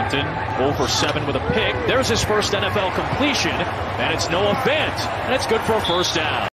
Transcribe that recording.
Hinton 0 for 7 with a pick. There's his first NFL completion, and it's Noah Fant, and it's good for a first down.